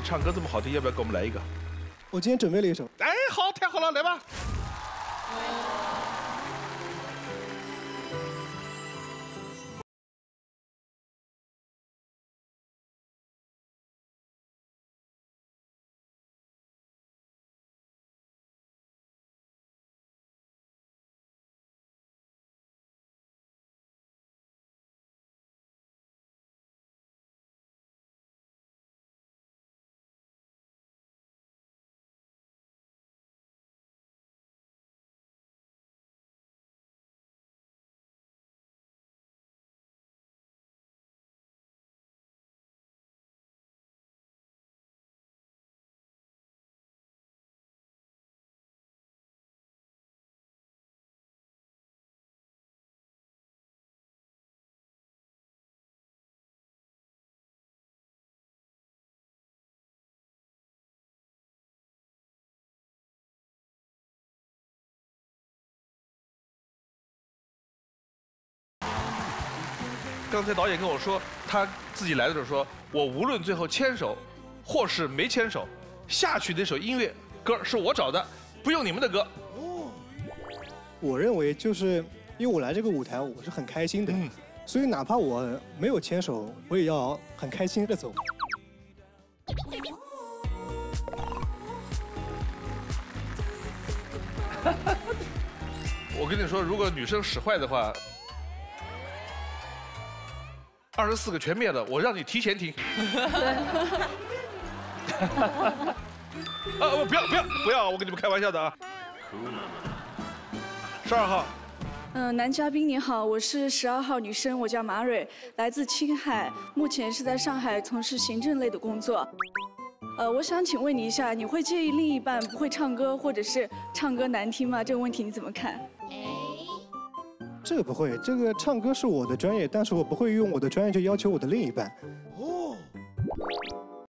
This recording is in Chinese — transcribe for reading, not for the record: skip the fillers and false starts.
唱歌这么好听，要不要给我们来一个？ 我今天准备了一首。 哎，好，太好了，来吧。刚才导演跟我说，他自己来的时候说，我无论最后牵手，或是没牵手，下去那首音乐歌是我找的，不用你们的歌。 我认为就是因为我来这个舞台，我是很开心的，所以哪怕我没有牵手，我也要很开心的走。 我跟你说，如果女生使坏的话，24个全灭了，我让你提前听。不要，我跟你们开玩笑的啊。12号。 男嘉宾你好，我是12号女生，我叫马蕊，来自青海，目前是在上海从事行政类的工作。我想请问你一下，你会介意另一半不会唱歌，或者是唱歌难听吗？这个问题你怎么看？ 这个不会，这个唱歌是我的专业，但是我不会用我的专业去要求我的另一半。哦。